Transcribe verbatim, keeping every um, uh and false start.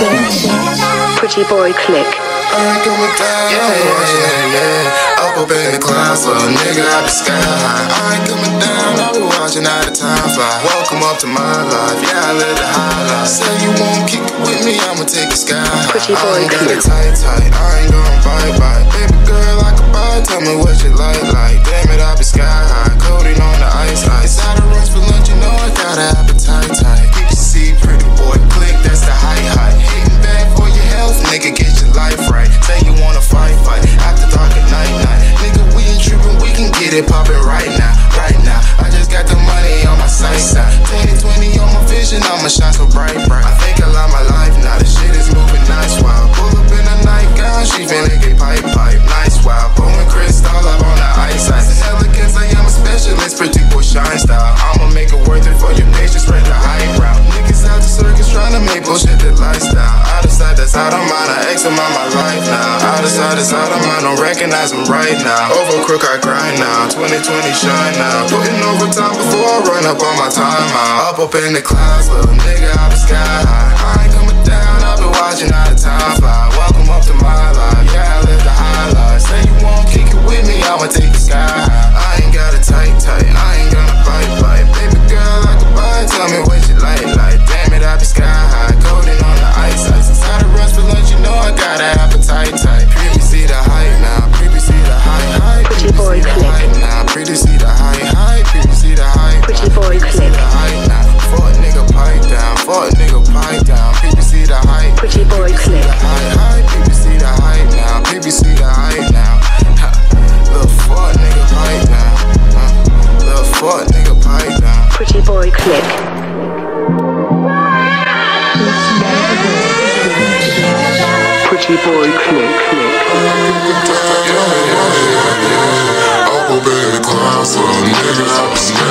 Pretty boy click. I ain't coming down, yeah, yeah, yeah. Up up in the clouds, little nigga, I be sky high. I ain't coming down, I be watching how the time fly. Welcome up to my life, yeah, I live the high life. Say you won't kick it with me, I'ma take it sky high. Pretty boy I ain't got click. it tight, tight, I ain't gon' bite, bite. Baby girl, I can buy, tell me what you like, like. Damn it, I be sky high, coating on the ice, ice. Out of runs for lunch, you know I got an appetite, tight. P P C, pretty boy click, that's the high, high. Hitting back for your health, nigga, get your life right. Say you wanna fight, fight, after dark at night, night. Nigga, we ain't trippin', we can get it poppin' right now, right now. I just got the money on my sight side. ten and twenty on my vision, I'ma shine so bright, bright. I think I love my life now, the shit is moving nice, wow. Pull up in a nightgown, she finna get pipe, pipe, nice, wow. Blowing crystal up on the ice, ice. And elegance, I am a specialist, pretty boy shine style. I'ma make it worth it for your patience, spread the hype route. Niggas out the circus tryna make bullshit the lifestyle. Out of sight, that's out of mind, I X them out my life now. Out of sight, that's out of mind, don't recognize them right now. Over crook, I grind now, twenty twenty shine now. Putting overtime before I run up on my time out. Up up in the clouds, little nigga, I be sky high. I ain't coming down, I been watching how the time fly. Welcome up to my life, yeah, I live the high life. Say you won't kick it with me, I'ma take it sky high. I ain't got it tight, tight, I ain't gonna bite, bite. Baby girl, I can buy, tell me what you like, like. Damn it, I be sky high, coating on the ice, ice. Inside the runs for lunch, you know I got an appetite, tight. Pretty see the height now, pretty see the high, high. Pretty boy click. Now, pretty see the high, high. Pretty see the high. Pretty boy click. Fuck nigga pipe down, fuck nigga pipe down. People see the height. Pretty boy click. High, high. People see the height now. People see the height now. Ha. Little fuck nigga pipe down. Huh. Little fuck nigga pipe down. Pretty boy click. Pretty boy click. Yeah, yeah, yeah, yeah. Up up in the clouds, little nigga, I be